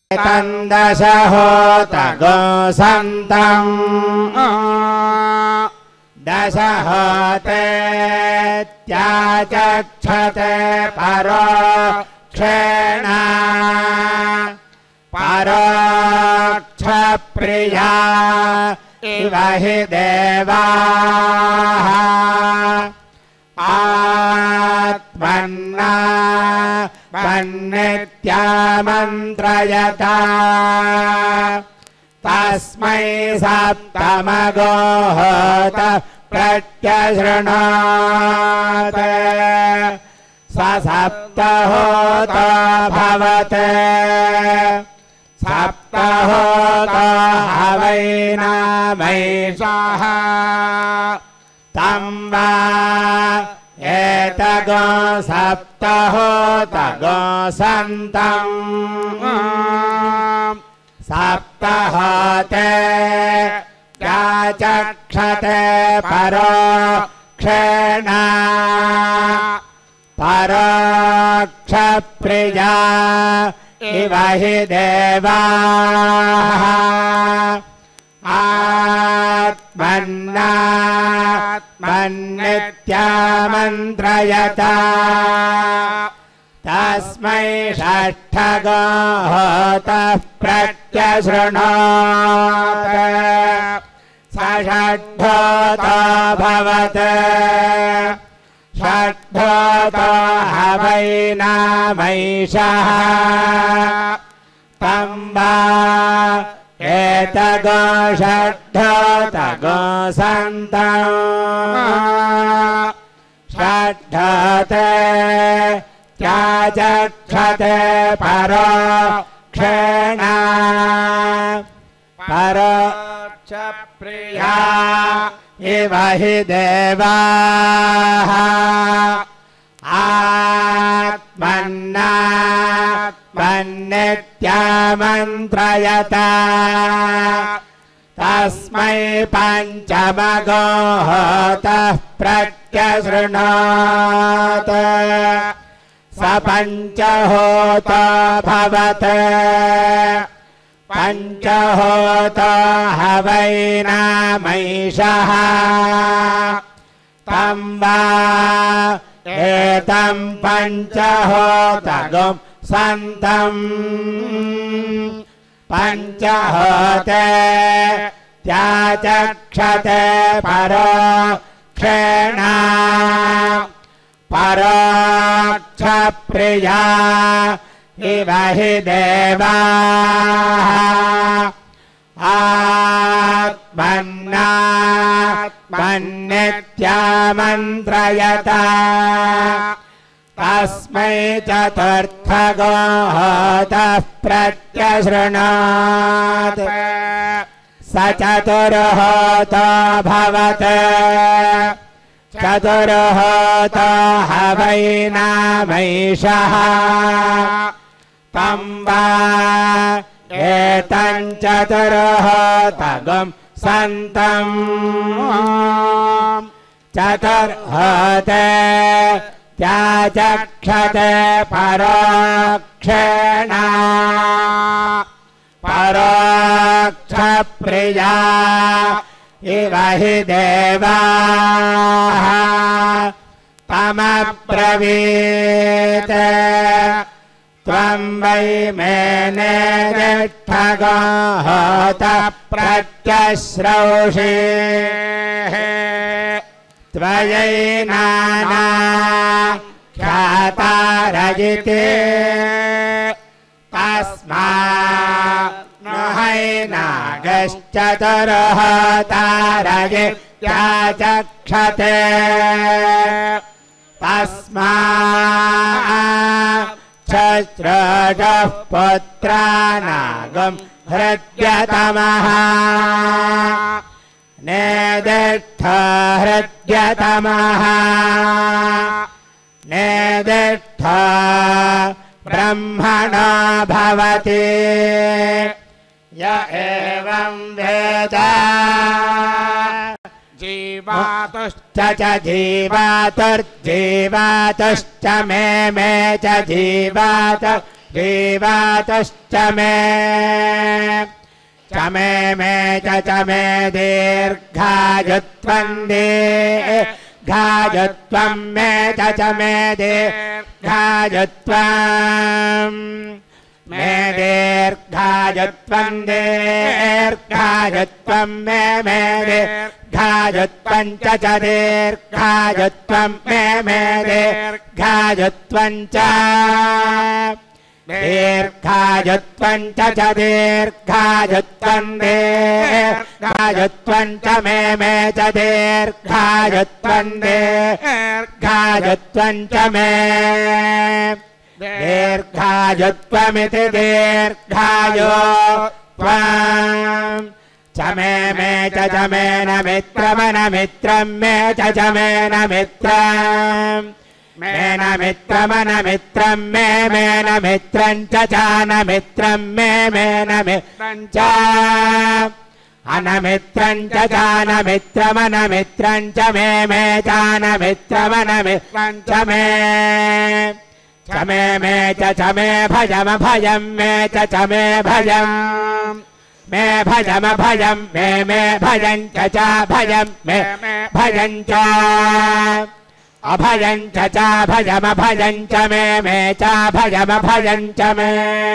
तन्दश होत गोसन्तं दश होतेत्याचक्षते परोक्षेण परोक्षप्रिया इव हि देवाः आत्मन्ना मन्नित्यामन्त्रयता तस्मै सप्तमगो होत प्रत्यशृणोत् स सप्तहोतो भवते सप्तहोतो हवैनामैषः तं वा एतगो सप्तहोत गोसन्तं सप्तहोते याचक्षते परोक्षेण परोक्षप्रिया इव हि देवाः आत्मन्ना मन्नित्यामन्त्रयता तस्मै षष्ठगो होतः प्रत्यशृणोत् स षड्ढोतो भवते षड्ढोतो हवैनामैषः तं वा एतगो षड्ढोत गोसन्तं षड्ढोते त्याचक्षते परोक्षेण परोक्षप्रिया इव हि देवाः आत्मन्ना मन्नित्यामन्त्रयता तस्मै पञ्चमगो होतः प्रत्यशृणोत् स पञ्चहोतो भवते पञ्चहोतो हवैनामैषः तं वा एतं पञ्चहोतगुं सन्तं पञ्चहोते त्याचक्षते परोक्षेण परोक्षप्रिया इव हि देवाः आत्मन्ना मन्नित्यामन्त्रयता तस्मै चतुर्थगो होतः प्रत्यशृणोत् स चतुर्होतो भवते चतुर्होतो हवैनामैषः तं वा एतं चतुर्होतगुं सन्तं चतुर्होते त्याचक्षते परोक्षेण परोक्षप्रिया इव हि देवाः तमब्रवीत् त्वं वै मेने दिष्ठगो होतः प्रत्यश्रौषि त्वयैनाना ख्यातारजिते तस्मात् नहैनागश्चतुर्होतारजित्याचक्षते तस्मात् चस्रजः पुत्रानागं हृद्यतमः नेदिष्ठ हृद्यतमः नेदिष्ठ ब्रह्मणो भवति य एवं वेद जीवातुश्च जीवातुर्जीवातुश्च मे च जीवात जीवातश्च मे च मे दीर्घायुत्वं दीर्घायुत्वं मे च मे दीर्घायुत्वं मे दीर्घायुत्वं दीर्घायुत्वं मे दीर्घायुत्वं च दीर्घायुत्वं मे दीर्घायुत्वं च दीर्घायुत्वं च दीर्घायुत्वं दीर्घायुत्वं च मे च दीर्घायुत्वं दीर्घायुत्वं च मे दीर्घायुत्वमिति दीर्घायुत्वं च मे च मे न मित्रं मे च मे न मित्रं मेन मित्रमनमित्रं मे मेन मित्रं च न मित्रं मे मेन मित्रं च अनमित्रं च न मित्रमनमित्रं च मे च न मित्रमनमित्रं च मे च मे भयं मे च मे भयं मे भयं मे भयं च भयं मे भयं च अभयं च भयमभयं च मे च भयमभयं च मे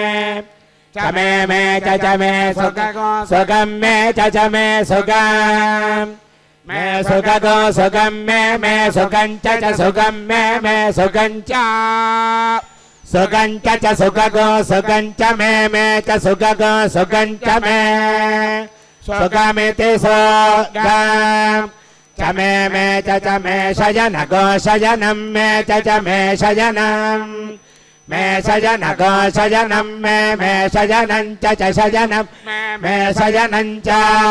च मे सुगं मे च मे सुगं मे सुगो सुगं मे सुगं च सुगं मे सुगं च सुगं च सुगो सुगं च मे च सुगो सुगं च मे सुगमिति सुगं च मे च मे शयन गो शयनं मे च मे शयनं मे शयन गो शयनं मे शयनं च शयनं मे शयनं च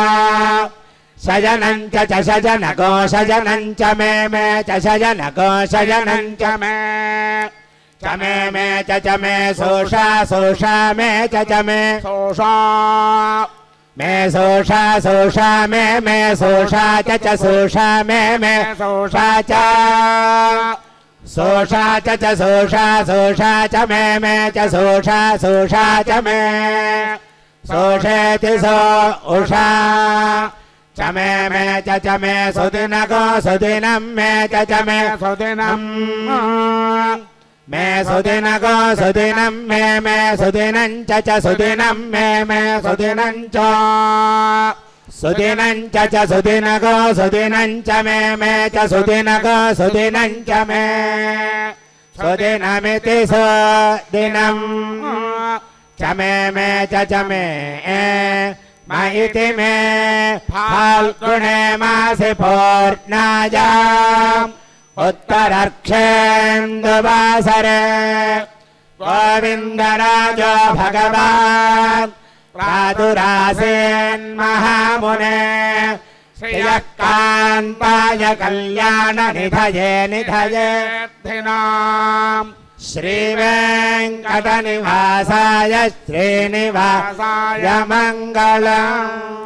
शयनं च शयन गो शयनं च मे च शयन गो शयनं च मे च मे सोषा सोषा मे च मे सोषा मे सोषा मे सोषा च सोषा मे सोषा च सोषा च सोषा च मे च सोषा च मे सोषेति सो उषा च मे च मे सुदिन गो सुदिनं मे च मे सुदिनं मे सुदिन गो सुदिनं मे सुदिनं च सुदिनं मे सुदिनं च सुदिनं च सुदिन गो सुदिनं च मे च सुदिन गो सुदिनं च मे सुदिनमिति सुदिनं च मे च मे म इति मे फाल्गुणे मासि पूर्णायाम् उत्तरर्क्षेन्दुवासरे गोविन्दराजो भगवान् प्रादुरासेन्महामुने श्रियः कान्ताय कल्याणनिधये निधयेऽर्थिनाम् श्रीवेङ्कटनिवासाय श्रीनिवासाय मङ्गलम्।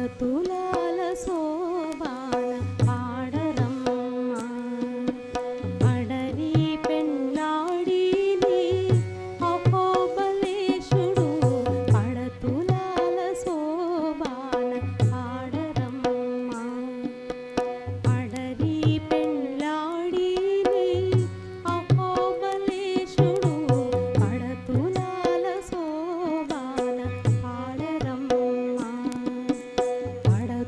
పడతులాల శోభాన పాడరమ్మ అడరి పెళ్ళాడిని అహోబలేశుడు పడతులాల శోభాన పాడరమ్మ అడరి పెళ్ళాడిని అహోబలేశుడు పడతులాల శోభాన పాడరమ్మ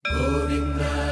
గోవింద